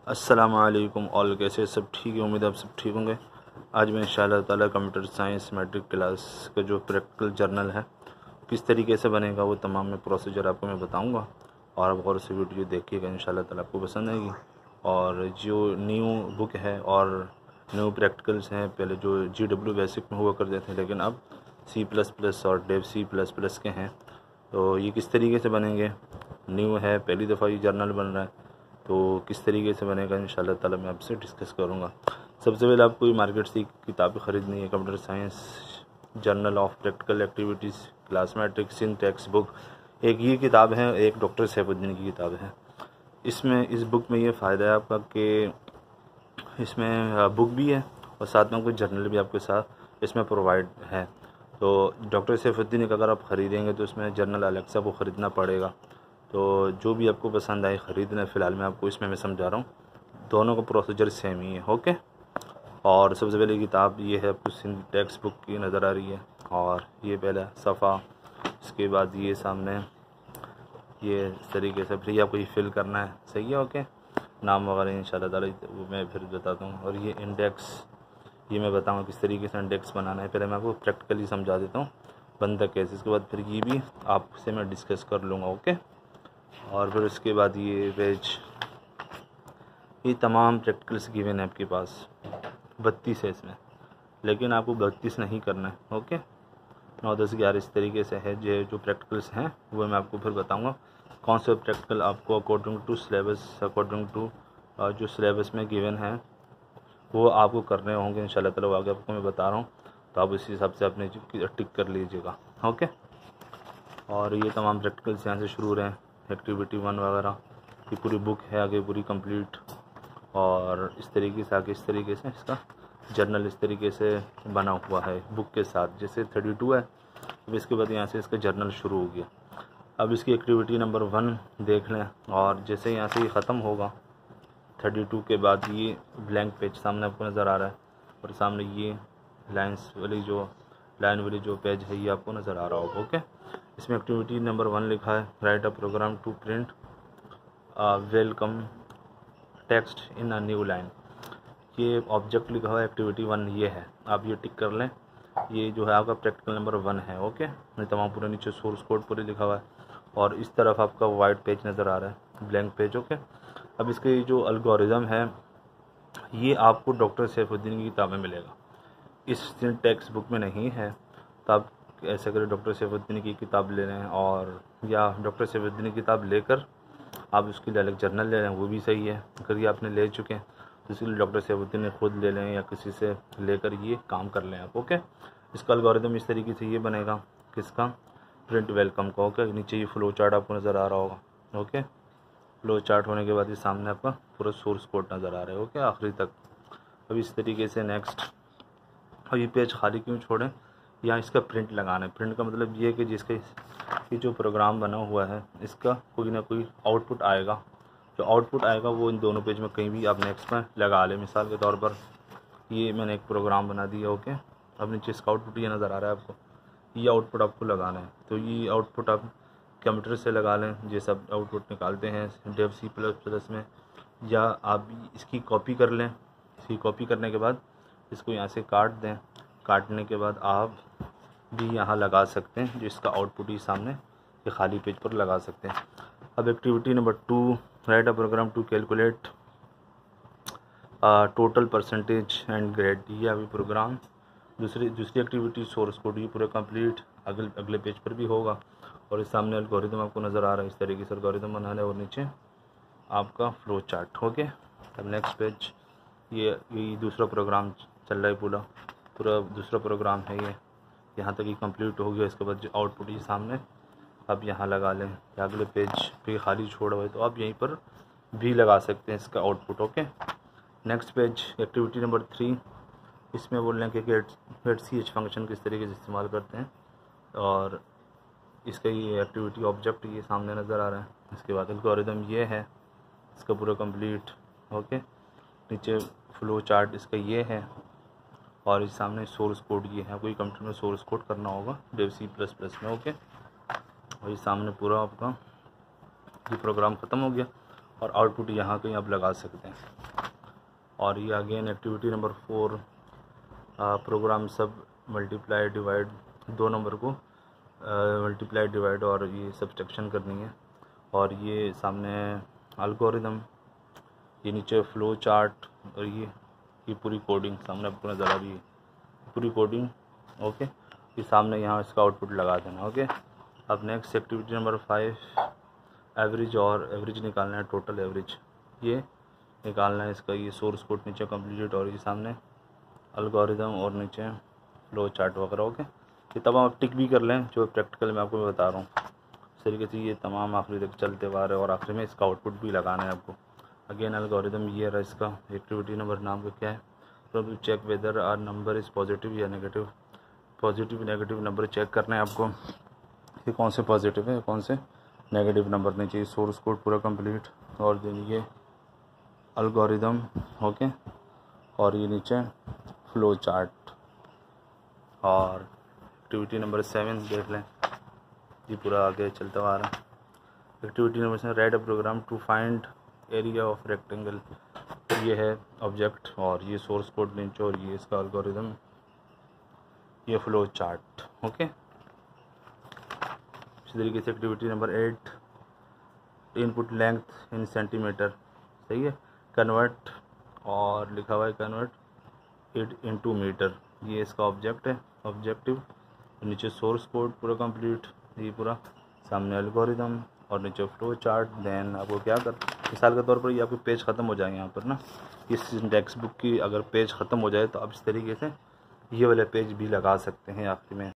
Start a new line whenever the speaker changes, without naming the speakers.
अस्सलाम वालेकुम। ऑल कैसे सब ठीक है? उम्मीद है आप सब ठीक होंगे। आज मैं इंशाअल्लाह ताला कंप्यूटर साइंस मैट्रिक क्लास का जो प्रैक्टिकल जर्नल है किस तरीके से बनेगा वो तमाम मैं प्रोसीजर आपको मैं बताऊंगा और आप गौर से वीडियो देखिएगा, इंशाअल्लाह ताला आपको पसंद आएगी। और जो न्यू बुक है और न्यू प्रैक्टिकल्स हैं, पहले जो GW बेसिक में हुआ करते थे लेकिन अब C++ और डेव C++ के हैं, तो ये किस तरीके से बनेंगे, न्यू है, पहली दफ़ा ये जर्नल बन रहा है, तो किस तरीके से बनेगा इंशाल्लाह ताला मैं आपसे डिस्कस करूँगा। सबसे पहले आपको ये मार्केट से किताबें ख़रीदनी है, computer science journal of practical activities class matrix in textbook. एक ये किताब है, एक डॉक्टर सैफुद्दीन की किताब है। इसमें इस बुक में ये फ़ायदा है आपका कि इसमें बुक भी है और साथ में आपको जर्नल भी आपके साथ इसमें प्रोवाइड है। तो डॉक्टर सैफुद्दीन का अगर आप ख़रीदेंगे तो इसमें जर्नल अलग से आपको ख़रीदना पड़ेगा। तो जो भी आपको पसंद आए ख़रीदना। फ़िलहाल मैं आपको इसमें मैं समझा रहा हूँ, दोनों का प्रोसीजर सेम ही है। ओके। और सबसे पहले किताब ये है, आपको टेक्स्ट बुक की नज़र आ रही है और ये पहला सफ़ा, इसके बाद ये सामने ये इस तरीके से फिर आपको ये फिल करना है, सही है। ओके। नाम वगैरह इंशाल्लाह ताला वो मैं फिर बताता हूँ। और ये इंडेक्स, ये मैं बताऊँगा किस तरीके से इंडेक्स बनाना है। पहले मैं आपको प्रैक्टिकली समझा देता हूँ बनता कैसे, इसके बाद फिर ये भी आपसे मैं डिस्कस कर लूँगा। ओके। और फिर उसके बाद ये पेज, ये तमाम प्रैक्टिकल्स गिवन है आपके पास, 32 है इसमें, लेकिन आपको 32 नहीं करना है। ओके। 9, 10, 11 इस तरीके से है। जो प्रैक्टिकल्स हैं वो मैं आपको फिर बताऊंगा कौन से प्रैक्टिकल आपको according to syllabus, according to जो सिलेबस में गिवन है वो आपको करने होंगे इंशाल्लाह ताला। आगे आपको मैं बता रहा हूँ, तो आप इसी हिसाब से अपने टिक कर लीजिएगा। ओके। और ये तमाम प्रैक्टिकल्स यहाँ से शुरू हो रहे हैं, एक्टिविटी 1 वगैरह की पूरी बुक है आगे पूरी कंप्लीट। और इस तरीके से आगे इस तरीके से इसका जर्नल इस तरीके से बना हुआ है बुक के साथ। जैसे 32 है, अब इसके बाद यहाँ से इसका जर्नल शुरू हो गया। अब इसकी एक्टिविटी नंबर 1 देख लें, और जैसे यहाँ से ये ख़त्म होगा 32 के बाद ये ब्लैंक पेज सामने आपको नज़र आ रहा है और सामने ये लाइन वाली जो पेज है ये आपको नज़र आ रहा होगा। ओके। इसमें एक्टिविटी नंबर 1 लिखा है, write a program to print welcome text in a new line. ये ऑब्जेक्ट लिखा हुआ है, एक्टिविटी 1 ये है, आप ये टिक कर लें। ये जो है आपका प्रैक्टिकल नंबर 1 है। ओके। ये तमाम पूरे नीचे सोर्स कोड पूरे लिखा हुआ है और इस तरफ आपका वाइट पेज नज़र आ रहा है, ब्लैंक पेज। ओके। अब इसके जो अलगोरिदम है ये आपको डॉक्टर सैफुद्दीन की किताब में मिलेगा, इस टेक्स्ट बुक में नहीं है। तो आप ऐसा करें, डॉक्टर सैफुद्दीन की किताब ले लें, और या डॉक्टर सैफुद्दीन की किताब लेकर आप उसके लिए अलग जर्नल ले लें, वो भी सही है। अगर ये आपने ले चुके हैं तो इसके लिए डॉक्टर सैफुद्दीन ने खुद ले लें या किसी से लेकर ये काम कर लें आप। ओके। इसका अलगोरिदम इस तरीके से ये बनेगा, किसका, प्रिंट वेलकम का। ओके। नीचे ये फ्लो चार्ट आपको नज़र आ रहा होगा। ओके। फ्लो चार्ट होने के बाद ये सामने आपका पूरा सोर्स कोड नज़र आ रहा है। ओके, आखिरी तक। अब इस तरीके से नेक्स्ट, और ये पेज खाली क्यों छोड़ें, यहाँ इसका प्रिंट लगाना है। प्रिंट का मतलब ये है कि जिसका ये जो प्रोग्राम बना हुआ है इसका कोई ना कोई आउटपुट आएगा, जो आउटपुट आएगा वो इन दोनों पेज में कहीं भी आप नेक्स्ट में लगा लें। मिसाल के तौर पर ये मैंने एक प्रोग्राम बना दिया। ओके। अब नीचे इसका आउटपुट ये नज़र आ रहा है आपको, ये आउटपुट आपको लगाना है। तो ये आउटपुट आप कंप्यूटर से लगा लें, ये सब आउटपुट निकालते हैं डेव C++ में, या आप इसकी कॉपी कर लें। इसकी कॉपी करने के बाद इसको यहाँ से काट दें, काटने के बाद आप भी यहाँ लगा सकते हैं, जो इसका आउटपुट ही सामने ये खाली पेज पर लगा सकते हैं। अब activity number 2, write a program to calculate total percentage and grade. ये अभी प्रोग्राम दूसरी एक्टिविटी सोर्स कोड ये पूरा कंप्लीट अगले पेज पर भी होगा। और इस सामने एल्गोरिदम आपको नज़र आ रहा है, इस तरीके से एल्गोरिदम बनाना है, और नीचे आपका फ्लो चार्ट। ओके। अब नेक्स्ट पेज, ये दूसरा प्रोग्राम चल रहा है, पूरा दूसरा प्रोग्राम है ये, यहाँ तक ही कंप्लीट हो गया। इसके बाद जो आउटपुट ये सामने आप यहाँ लगा लें, या अगले पेज पे खाली छोड़ा हुआ है तो आप यहीं पर भी लगा सकते हैं इसका output. Okay. Next page, activity number 3, इसमें बोल रहे हैं कि getch फंक्शन किस तरीके से इस्तेमाल करते हैं, और इसका ये एक्टिविटी ऑब्जेक्ट ये सामने नज़र आ रहा है। इसके बाद एल्गोरिदम ये है इसका पूरा कंप्लीट। ओके। नीचे फ्लो चार्ट इसका ये है, और इस सामने सोर्स कोड ये है, कोई कंप्यूटर में सोर्स कोड करना होगा डेव C++ में। ओके। और इस सामने पूरा आपका ये प्रोग्राम ख़त्म हो गया, और आउटपुट यहाँ कहीं आप लगा सकते हैं। और ये अगेन एक्टिविटी नंबर 4 प्रोग्राम सब मल्टीप्लाई डिवाइड, 2 नंबर को मल्टीप्लाई डिवाइड और ये सब्सट्रैक्शन करनी है। और ये सामने एल्गोरिदम, ये नीचे फ्लो चार्ट और ये पूरी कोडिंग सामने आपको नज़र आ रही है, पूरी कोडिंग। ओके, ये सामने यहाँ इसका आउटपुट लगा देना। ओके, अब नेक्स्ट एक्टिविटी नंबर 5 एवरेज, और एवरेज निकालना है, टोटल एवरेज ये निकालना है इसका। ये सोर्स कोड नीचे कंप्लीट और ये सामने एल्गोरिदम और नीचे फ्लो चार्ट वगैरह। ओके, ये तमाम आप टिक भी कर लें जो प्रैक्टिकल मैं आपको बता रहा हूँ। इस तरीके से ये तमाम आखिरी तक चलते हुआ रहे और आखिर में इसका आउटपुट भी लगाना है आपको। अगेन एल्गोरिदम ये रहा इसका। एक्टिविटी नंबर नाम का क्या है, तो check whether our number is positive या negative. Positive negative number check करना है आपको, ये कौन से पॉजिटिव है कौन से नेगेटिव नंबर नहीं चाहिए। सोर्स कोड पूरा कंप्लीट और ये एल्गोरिदम। ओके, और ये नीचे फ्लो चार्ट। और एक्टिविटी नंबर 7 देख लें, ये पूरा आगे चलता हुआ आ रहा है। Activity number 7 write a program to find area of rectangle, ये है ऑब्जेक्ट और ये सोर्स कोड नीचे और ये इसका एल्गोरिदम, ये फ्लो चार्ट। ओके, इसी तरीके से activity number 8 input length in centimetre, सही है, कन्वर्ट और लिखा हुआ है कन्वर्ट इट इनटू मीटर, ये इसका ऑब्जेक्ट है, ऑब्जेक्टिव। नीचे सोर्स कोड पूरा कंप्लीट, ये पूरा सामने एल्गोरिदम और नीचे फ्लो चार्ट। देन आपको क्या कर, मिसाल के तौर पर ये आपके पेज ख़त्म हो जाएंगे यहाँ पर ना, इस टेक्स्ट बुक की अगर पेज ख़त्म हो जाए तो आप इस तरीके से ये वाले पेज भी लगा सकते हैं आखिर में।